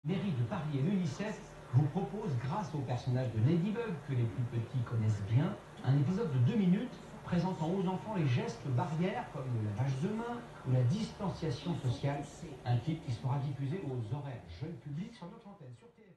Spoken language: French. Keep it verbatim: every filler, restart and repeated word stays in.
Mairie de Paris et l'UNICEF vous proposent, grâce au personnage de Ladybug que les plus petits connaissent bien, un épisode de deux minutes présentant aux enfants les gestes barrières comme le lavage de main ou la distanciation sociale. Un clip qui sera diffusé aux horaires jeunes publics sur notre antenne sur T F un.